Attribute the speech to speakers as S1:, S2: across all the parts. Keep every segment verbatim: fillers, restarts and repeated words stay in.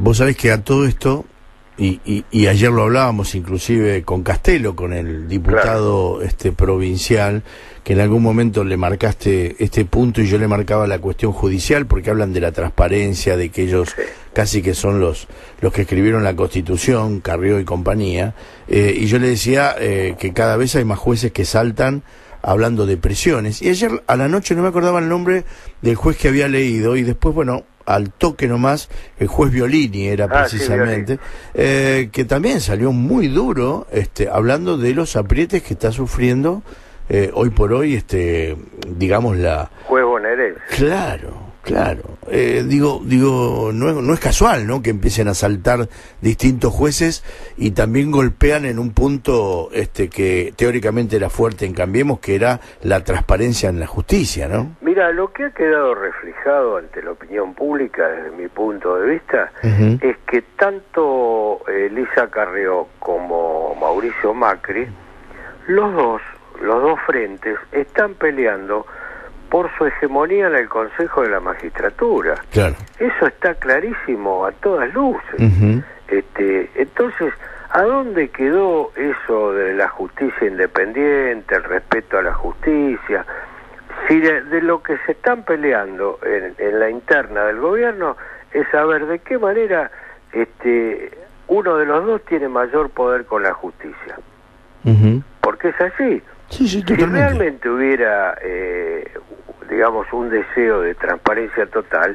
S1: Vos sabés que a todo esto, y, y, y ayer lo hablábamos inclusive con Castelo, con el diputado claro. este provincial, que en algún momento le marcaste este punto y yo le marcaba la cuestión judicial, porque hablan de la transparencia, de que ellos sí. casi que son los los que escribieron la Constitución, Carrió y compañía, eh, y yo le decía eh, que cada vez hay más jueces que saltan hablando de presiones, y ayer a la noche no me acordaba el nombre del juez que había leído, y después, bueno, al toque nomás, el juez Violini era ah, precisamente, sí, eh, que también salió muy duro, este, hablando de los aprietes que está sufriendo eh, hoy por hoy, este, digamos la...
S2: Juez bonaerense.
S1: Claro. Claro, eh, digo, digo, no es, no es casual, ¿no?, que empiecen a saltar distintos jueces y también golpean en un punto este que teóricamente era fuerte en Cambiemos, que era la transparencia en la justicia, ¿no?
S2: Mira, lo que ha quedado reflejado ante la opinión pública, desde mi punto de vista, uh-huh. es que tanto Elisa Carrió como Mauricio Macri, los dos, los dos frentes, están peleando por su hegemonía en el Consejo de la Magistratura.
S1: Claro.
S2: Eso está clarísimo a todas luces.
S1: Uh-huh.
S2: Este, entonces, ¿a dónde quedó eso de la justicia independiente, el respeto a la justicia? Si de, de lo que se están peleando en, en la interna del gobierno es saber de qué manera este, uno de los dos tiene mayor poder con la justicia.
S1: Uh-huh.
S2: Porque es así.
S1: Sí, sí,
S2: si realmente hubiera, eh, digamos, un deseo de transparencia total,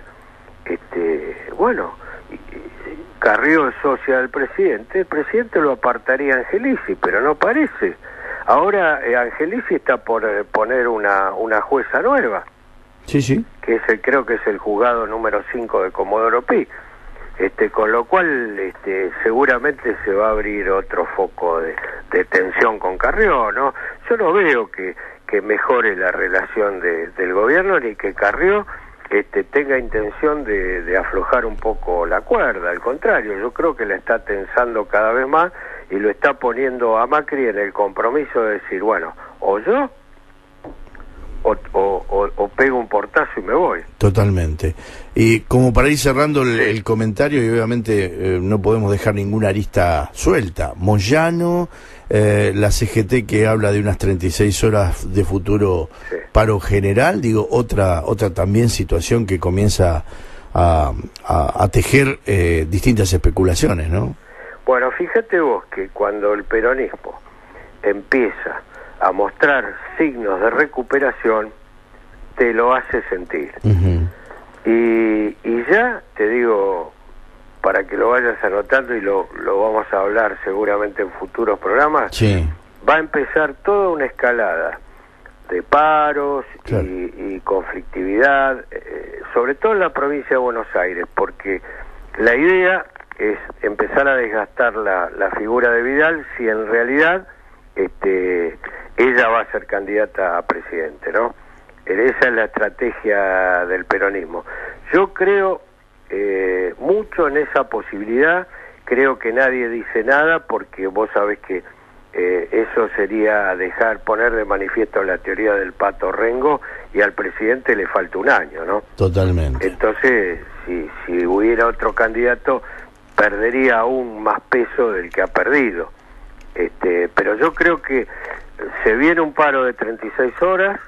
S2: este, bueno, Carrió es socia del presidente, el presidente lo apartaría a Angelici, pero no parece. Ahora eh, Angelici está por eh, poner una, una jueza nueva,
S1: sí, sí,
S2: que es el, creo que es el juzgado número cinco de Comodoro Pi. Este, con lo cual este, seguramente se va a abrir otro foco de, de tensión con Carrió, ¿no? Yo no veo que, que mejore la relación de, del gobierno ni que Carrió este, tenga intención de, de aflojar un poco la cuerda, al contrario, yo creo que la está tensando cada vez más y lo está poniendo a Macri en el compromiso de decir, bueno, o yo O, o, o, o pego un portazo y me voy.
S1: Totalmente. Y como para ir cerrando el, el comentario, y obviamente eh, no podemos dejar ninguna arista suelta, Moyano, eh, la C G T que habla de unas treinta y seis horas de futuro sí. paro general, digo, otra otra también situación que comienza a, a, a tejer eh, distintas especulaciones, ¿no?
S2: Bueno, fíjate vos que cuando el peronismo empieza a mostrar signos de recuperación, te lo hace sentir.
S1: Uh-huh.
S2: Y, y ya, te digo, para que lo vayas anotando y lo, lo vamos a hablar seguramente en futuros programas,
S1: sí.
S2: va a empezar toda una escalada de paros
S1: claro.
S2: y, y conflictividad, eh, sobre todo en la provincia de Buenos Aires, porque la idea es empezar a desgastar la, la figura de Vidal si en realidad este ella va a ser candidata a presidente, ¿no? Esa es la estrategia del peronismo. Yo creo eh, mucho en esa posibilidad, creo que nadie dice nada porque vos sabés que eh, eso sería dejar, poner de manifiesto la teoría del pato Rengo y al presidente le falta un año, ¿no?
S1: Totalmente.
S2: Entonces, si, si hubiera otro candidato, perdería aún más peso del que ha perdido. Este, pero yo creo que se viene un paro de treinta y seis horas,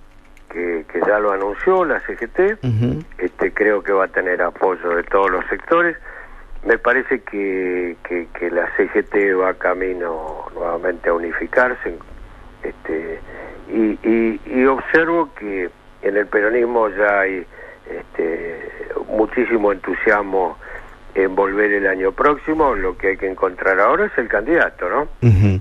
S2: que, que ya lo anunció la C G T,
S1: uh-huh.
S2: este, creo que va a tener apoyo de todos los sectores. Me parece que, que, que la C G T va camino nuevamente a unificarse, este, y, y, y observo que en el peronismo ya hay este, muchísimo entusiasmo en volver el año próximo. Lo que hay que encontrar ahora es el candidato, ¿no?
S1: Uh-huh.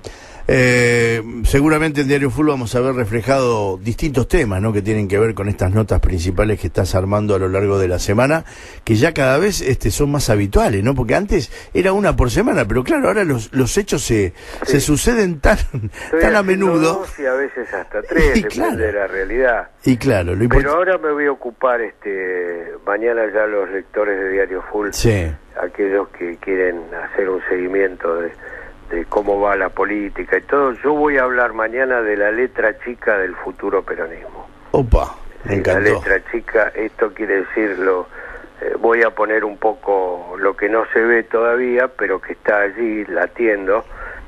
S1: Eh, seguramente en Diario Full vamos a ver reflejado distintos temas, ¿no?, que tienen que ver con estas notas principales que estás armando a lo largo de la semana, que ya cada vez este, son más habituales, ¿no? Porque antes era una por semana, pero claro, ahora los, los hechos se, sí. se suceden tan, tan a menudo.
S2: Dos y a veces hasta tres,
S1: y
S2: depende
S1: claro.
S2: de la realidad.
S1: Y claro, lo
S2: pero ahora me voy a ocupar, este, mañana ya los lectores de Diario Full,
S1: sí.
S2: aquellos que quieren hacer un seguimiento de de cómo va la política y todo, yo voy a hablar mañana de la letra chica del futuro peronismo.
S1: Opa, me
S2: sí,
S1: encantó.
S2: La letra chica, esto quiere decir lo, eh, voy a poner un poco lo que no se ve todavía, pero que está allí latiendo,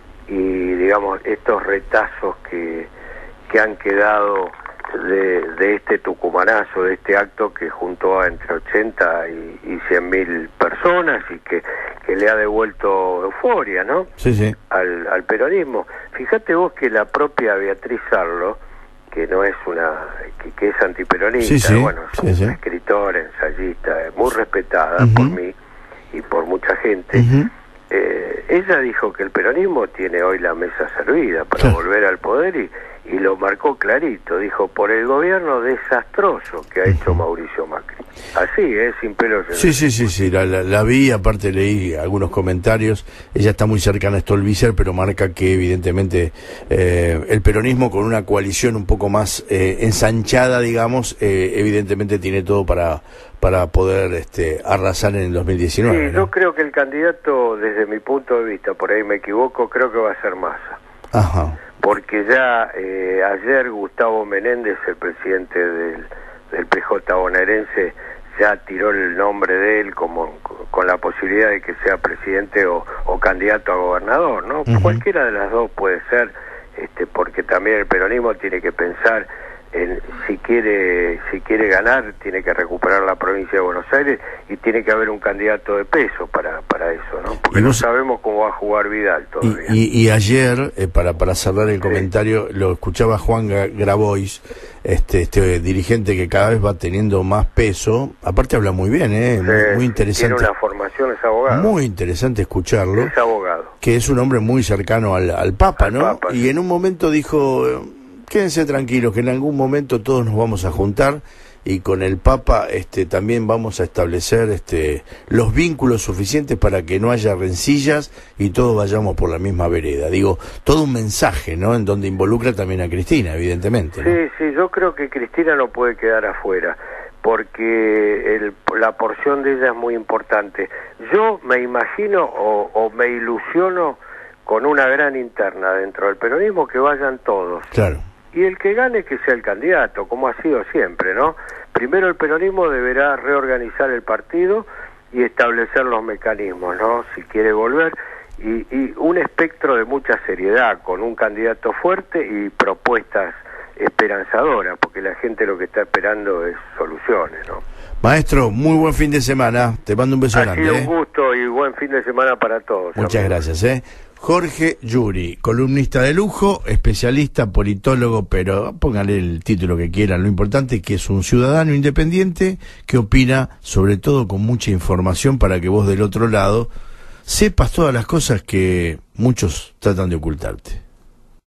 S2: y digamos, estos retazos que, que han quedado de, de este tucumanazo, de este acto que juntó a entre ochenta y, y cien mil personas y que, que le ha devuelto euforia, ¿no?
S1: Sí, sí.
S2: Al, al peronismo. Fíjate vos que la propia Beatriz Arlo, que no es una, que, que es antiperonista,
S1: sí, sí,
S2: bueno, es
S1: sí,
S2: una
S1: sí.
S2: escritora, ensayista, muy respetada
S1: Uh-huh.
S2: por mí y por mucha gente.
S1: Uh-huh.
S2: eh, ella dijo que el peronismo tiene hoy la mesa servida para
S1: Claro.
S2: volver al poder, y, y lo marcó clarito, dijo, por el gobierno desastroso que ha hecho Mauricio Macri. Así, es sin pelos en
S1: Sí,
S2: el-
S1: sí, sí, sí, la, la, la vi, aparte leí algunos comentarios. Ella está muy cercana a Stolbizer, pero marca que evidentemente eh, el peronismo con una coalición un poco más eh, ensanchada, digamos, eh, evidentemente tiene todo para para poder este, arrasar en el dos mil diecinueve.
S2: Sí,
S1: ¿no?
S2: yo creo que el candidato, desde mi punto de vista, por ahí me equivoco, creo que va a ser Massa.
S1: Ajá.
S2: Porque ya eh, ayer Gustavo Menéndez, el presidente del, del P J bonaerense, ya tiró el nombre de él como con la posibilidad de que sea presidente o, o candidato a gobernador, ¿no?
S1: Uh-huh.
S2: Cualquiera de las dos puede ser, este, porque también el peronismo tiene que pensar en si quiere si quiere ganar, tiene que recuperar la provincia de Buenos Aires y tiene que haber un candidato de peso para para eso, ¿no? Porque no sabemos cómo va a jugar Vidal todavía.
S1: Y, y, y ayer, eh, para para cerrar el
S2: Sí.
S1: comentario, lo escuchaba Juan Gra- Grabois, este, este dirigente que cada vez va teniendo más peso. Aparte habla muy bien, eh, muy,
S2: Sí,
S1: muy interesante.
S2: Tiene una formación, es abogado.
S1: Muy interesante escucharlo.
S2: Es abogado.
S1: Que es un hombre muy cercano al, al Papa,
S2: Al
S1: ¿no?
S2: Papa,
S1: y
S2: sí.
S1: en un momento dijo, eh, quédense tranquilos, que en algún momento todos nos vamos a juntar y con el Papa este, también vamos a establecer este, los vínculos suficientes para que no haya rencillas y todos vayamos por la misma vereda. Digo, todo un mensaje, ¿no? En donde involucra también a Cristina, evidentemente, ¿no?
S2: Sí, sí, yo creo que Cristina no puede quedar afuera, porque el, la porción de ella es muy importante. Yo me imagino o, o me ilusiono con una gran interna dentro del peronismo, que vayan todos.
S1: Claro.
S2: Y el que gane que sea el candidato, como ha sido siempre, ¿no? Primero el peronismo deberá reorganizar el partido y establecer los mecanismos, ¿no? Si quiere volver, y, y un espectro de mucha seriedad, con un candidato fuerte y propuestas esperanzadoras, porque la gente lo que está esperando es soluciones, ¿no?
S1: Maestro, muy buen fin de semana. Te mando un beso
S2: Ha
S1: grande.
S2: sido
S1: ¿eh?
S2: un gusto y buen fin de semana para todos.
S1: Muchas
S2: amigos.
S1: gracias, ¿eh? Jorge Yuri, columnista de lujo, especialista, politólogo, pero póngale el título que quieran. Lo importante es que es un ciudadano independiente que opina, sobre todo con mucha información, para que vos del otro lado sepas todas las cosas que muchos tratan de ocultarte.